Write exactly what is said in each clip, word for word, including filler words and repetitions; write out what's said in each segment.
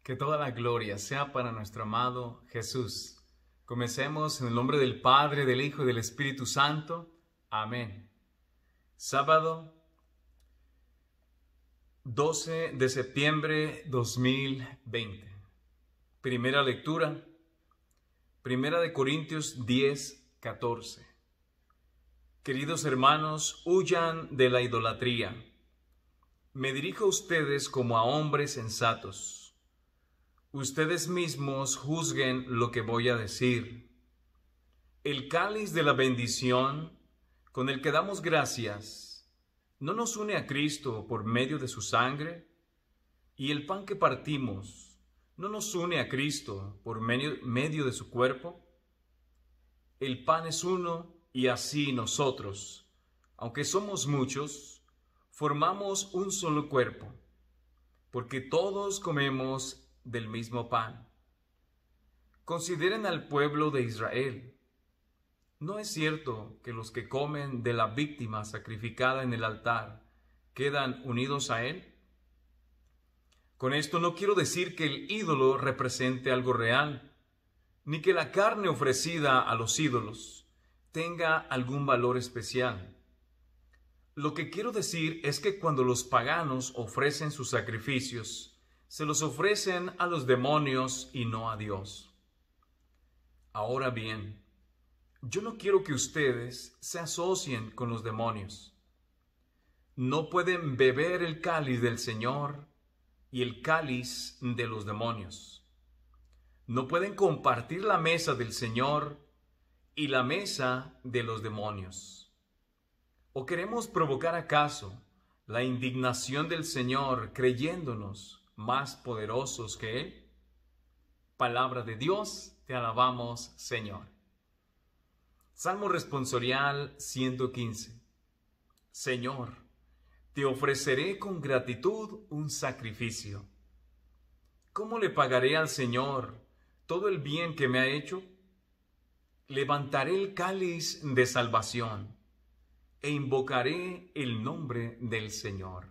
Que toda la gloria sea para nuestro amado Jesús. Comencemos en el nombre del Padre, del Hijo y del Espíritu Santo. Amén. Sábado doce de septiembre dos mil veinte. Primera lectura. Primera de Corintios diez, catorce. Queridos hermanos, huyan de la idolatría. Me dirijo a ustedes como a hombres sensatos. Ustedes mismos juzguen lo que voy a decir. El cáliz de la bendición con el que damos gracias, ¿no nos une a Cristo por medio de su sangre? Y el pan que partimos, ¿no nos une a Cristo por medio, medio de su cuerpo? El pan es uno y así nosotros, aunque somos muchos, formamos un solo cuerpo, porque todos comemos del mismo pan. Consideren al pueblo de Israel. ¿No es cierto que los que comen de la víctima sacrificada en el altar quedan unidos a él? Con esto no quiero decir que el ídolo represente algo real, ni que la carne ofrecida a los ídolos tenga algún valor especial. Lo que quiero decir es que cuando los paganos ofrecen sus sacrificios, se los ofrecen a los demonios y no a Dios. Ahora bien, yo no quiero que ustedes se asocien con los demonios. No pueden beber el cáliz del Señor y el cáliz de los demonios. No pueden compartir la mesa del Señor y la mesa de los demonios. ¿O queremos provocar acaso la indignación del Señor creyéndonos más poderosos que Él? Palabra de Dios, te alabamos, Señor. Salmo responsorial ciento quince. Señor, te ofreceré con gratitud un sacrificio. ¿Cómo le pagaré al Señor todo el bien que me ha hecho? Levantaré el cáliz de salvación e invocaré el nombre del Señor.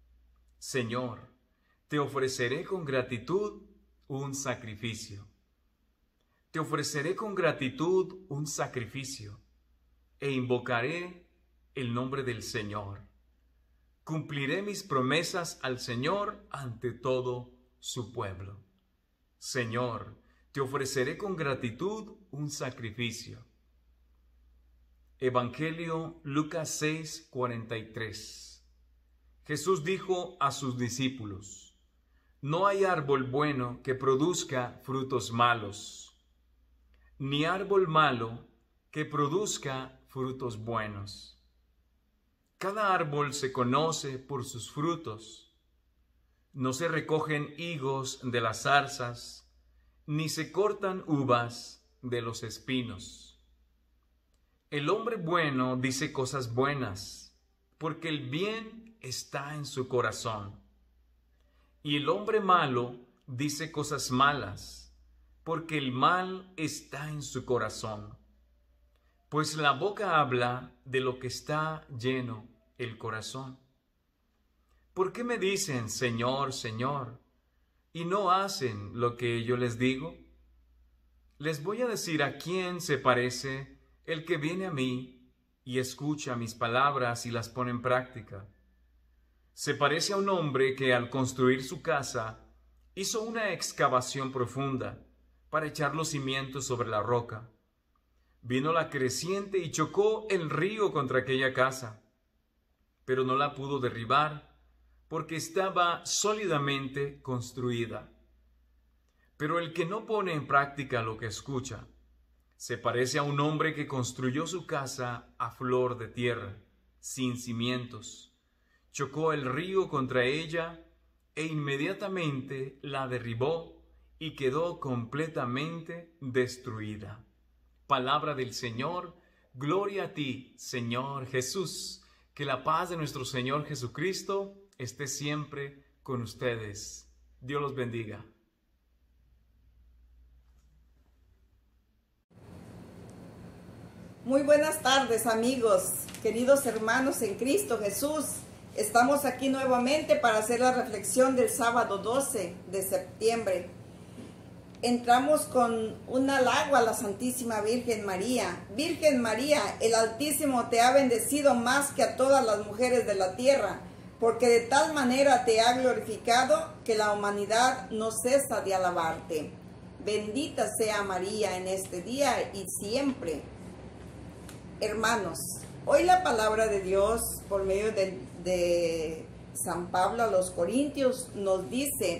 Señor, te ofreceré con gratitud un sacrificio. Te ofreceré con gratitud un sacrificio e invocaré el nombre del Señor. Cumpliré mis promesas al Señor ante todo su pueblo. Señor, te ofreceré con gratitud un sacrificio. Evangelio Lucas seis, cuarenta y tres. Jesús dijo a sus discípulos: no hay árbol bueno que produzca frutos malos, ni árbol malo que produzca frutos buenos. Cada árbol se conoce por sus frutos. No se recogen higos de las zarzas, ni se cortan uvas de los espinos. El hombre bueno dice cosas buenas, porque el bien está en su corazón. Y el hombre malo dice cosas malas, porque el mal está en su corazón. Pues la boca habla de lo que está lleno el corazón. ¿Por qué me dicen, Señor, Señor, y no hacen lo que yo les digo? Les voy a decir a quién se parece el que viene a mí y escucha mis palabras y las pone en práctica. Se parece a un hombre que al construir su casa hizo una excavación profunda para echar los cimientos sobre la roca. Vino la creciente y chocó el río contra aquella casa, pero no la pudo derribar porque estaba sólidamente construida. Pero el que no pone en práctica lo que escucha, se parece a un hombre que construyó su casa a flor de tierra, sin cimientos. Chocó el río contra ella e inmediatamente la derribó y quedó completamente destruida. Palabra del Señor, gloria a ti, Señor Jesús. Que la paz de nuestro Señor Jesucristo esté siempre con ustedes. Dios los bendiga. Muy buenas tardes, amigos, queridos hermanos en Cristo Jesús. Estamos aquí nuevamente para hacer la reflexión del sábado doce de septiembre. Entramos con un halago a la Santísima Virgen María. Virgen María, el Altísimo te ha bendecido más que a todas las mujeres de la tierra, porque de tal manera te ha glorificado que la humanidad no cesa de alabarte. Bendita sea María en este día y siempre. Hermanos, hoy la palabra de Dios por medio de, de San Pablo a los Corintios nos dice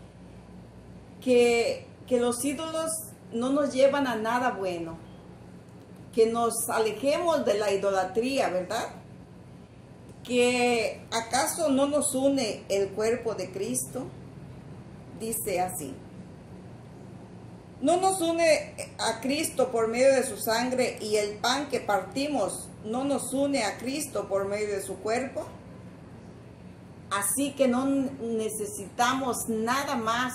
que, que los ídolos no nos llevan a nada bueno, que nos alejemos de la idolatría, ¿verdad? Que acaso no nos une el cuerpo de Cristo. Dice así: ¿no nos une a Cristo por medio de su sangre y el pan que partimos no nos une a Cristo por medio de su cuerpo? Así que no necesitamos nada más,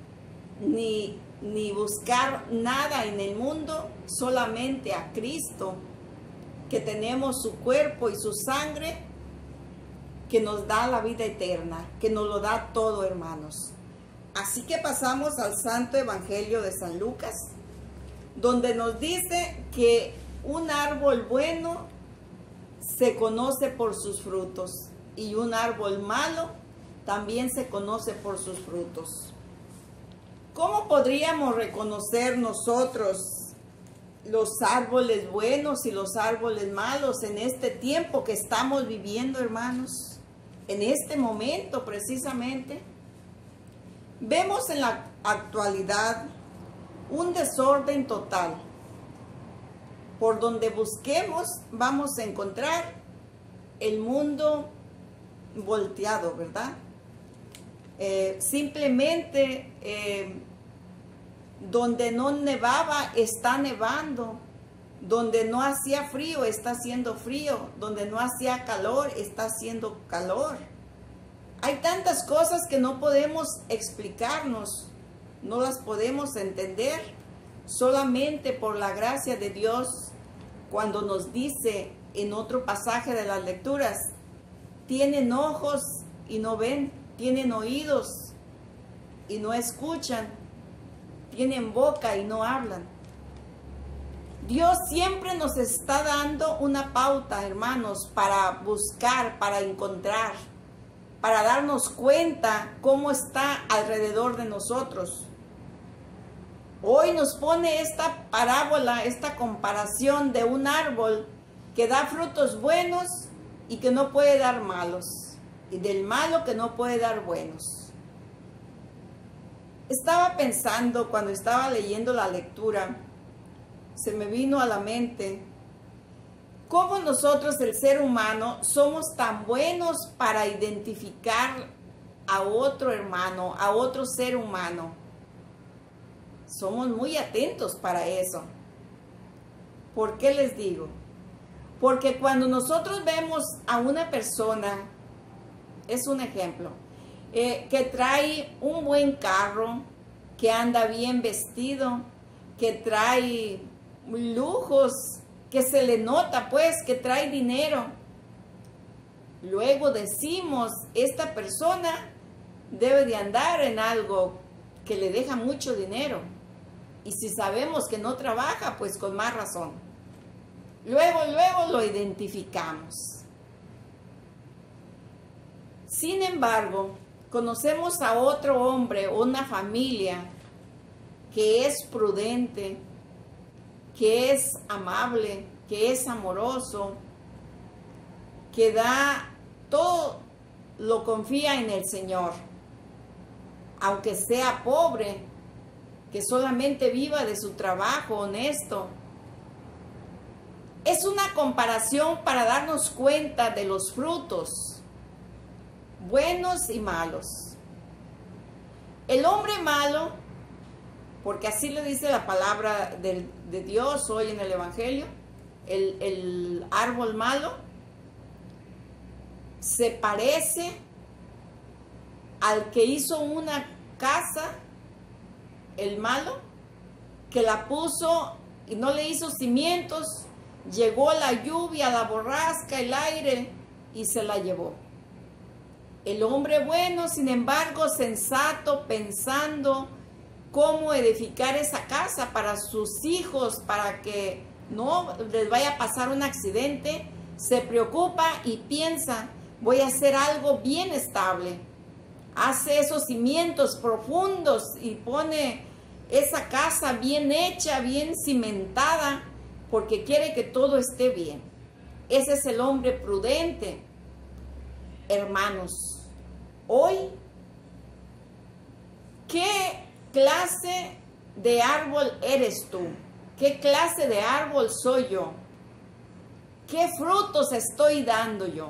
ni, ni buscar nada en el mundo, solamente a Cristo, que tenemos su cuerpo y su sangre, que nos da la vida eterna, que nos lo da todo, hermanos. Así que pasamos al Santo Evangelio de San Lucas, donde nos dice que un árbol bueno se conoce por sus frutos y un árbol malo también se conoce por sus frutos. ¿Cómo podríamos reconocer nosotros los árboles buenos y los árboles malos en este tiempo que estamos viviendo, hermanos? En este momento precisamente. Vemos en la actualidad un desorden total. Por donde busquemos vamos a encontrar el mundo volteado, ¿verdad? Eh, simplemente eh, donde no nevaba está nevando, donde no hacía frío está haciendo frío, donde no hacía calor está haciendo calor. Hay tantas cosas que no podemos explicarnos, no las podemos entender, solamente por la gracia de Dios, cuando nos dice en otro pasaje de las lecturas: tienen ojos y no ven, tienen oídos y no escuchan, tienen boca y no hablan. Dios siempre nos está dando una pauta, hermanos, para buscar, para encontrar, para darnos cuenta cómo está alrededor de nosotros. Hoy nos pone esta parábola, esta comparación de un árbol que da frutos buenos y que no puede dar malos, y del malo que no puede dar buenos. Estaba pensando cuando estaba leyendo la lectura, se me vino a la mente cómo nosotros, el ser humano, somos tan buenos para identificar a otro hermano, a otro ser humano. Somos muy atentos para eso. ¿Por qué les digo? Porque cuando nosotros vemos a una persona, es un ejemplo, eh, que trae un buen carro, que anda bien vestido, que trae lujos, que se le nota pues que trae dinero, luego decimos, esta persona debe de andar en algo que le deja mucho dinero, y si sabemos que no trabaja, pues con más razón. Luego, luego lo identificamos. Sin embargo, conocemos a otro hombre o una familia que es prudente, que es amable, que es amoroso, que da todo, lo confía en el Señor, aunque sea pobre, que solamente viva de su trabajo honesto. Es una comparación para darnos cuenta de los frutos, buenos y malos. El hombre malo, porque así le dice la palabra de, de Dios hoy en el Evangelio, el, el árbol malo se parece al que hizo una casa, el malo, que la puso y no le hizo cimientos, llegó la lluvia, la borrasca, el aire y se la llevó. El hombre bueno, sin embargo, sensato, pensando cómo edificar esa casa para sus hijos, para que no les vaya a pasar un accidente, se preocupa y piensa, voy a hacer algo bien estable. Hace esos cimientos profundos y pone esa casa bien hecha, bien cimentada, porque quiere que todo esté bien. Ese es el hombre prudente. Hermanos, hoy, ¿qué clase de árbol eres tú? ¿Qué clase de árbol soy yo? ¿Qué frutos estoy dando yo?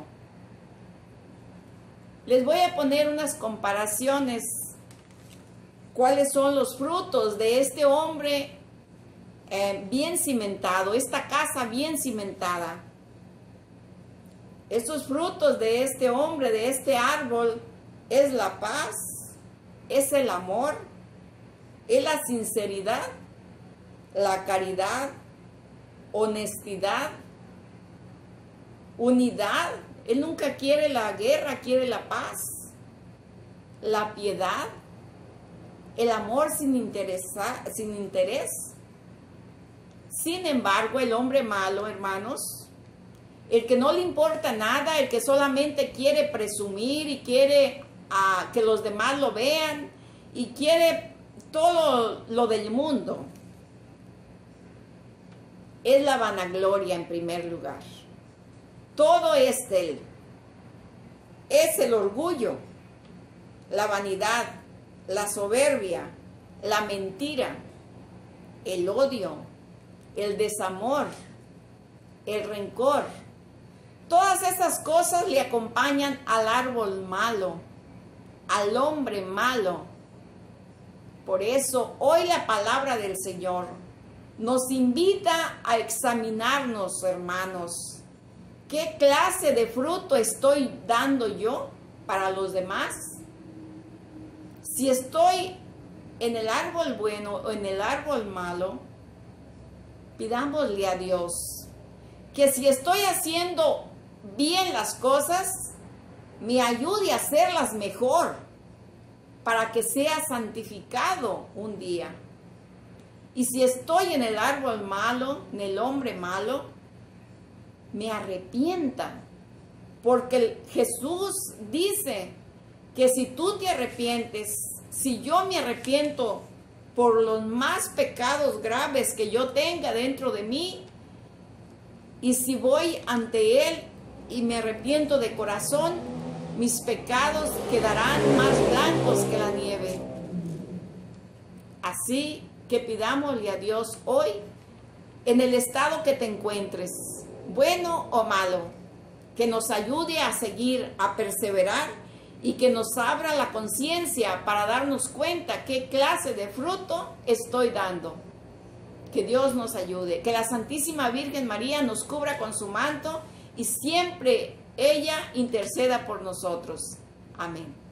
Les voy a poner unas comparaciones. ¿Cuáles son los frutos de este hombre eh, bien cimentado, esta casa bien cimentada? Estos frutos de este hombre, de este árbol, es la paz, es el amor, es la sinceridad, la caridad, honestidad, unidad. Él nunca quiere la guerra, quiere la paz, la piedad, el amor sin, interesa, sin interés. Sin embargo, el hombre malo, hermanos, el que no le importa nada, el que solamente quiere presumir y quiere uh, que los demás lo vean y quiere todo lo del mundo, es la vanagloria en primer lugar. Todo es de él. Es el orgullo, la vanidad, la soberbia, la mentira, el odio, el desamor, el rencor. Todas esas cosas le acompañan al árbol malo, al hombre malo. Por eso hoy la palabra del Señor nos invita a examinarnos, hermanos. ¿Qué clase de fruto estoy dando yo para los demás? Si estoy en el árbol bueno o en el árbol malo, pidámosle a Dios que si estoy haciendo bien las cosas, me ayude a hacerlas mejor, para que sea santificado un día. Y si estoy en el árbol malo, en el hombre malo, me arrepienta, porque Jesús dice que si tú te arrepientes, si yo me arrepiento por los más pecados graves que yo tenga dentro de mí, y si voy ante Él y me arrepiento de corazón, mis pecados quedarán más blancos que la nieve. Así que pidámosle a Dios hoy, en el estado que te encuentres, bueno o malo, que nos ayude a seguir, a perseverar y que nos abra la conciencia para darnos cuenta qué clase de fruto estoy dando. Que Dios nos ayude, que la Santísima Virgen María nos cubra con su manto y siempre ella interceda por nosotros. Amén.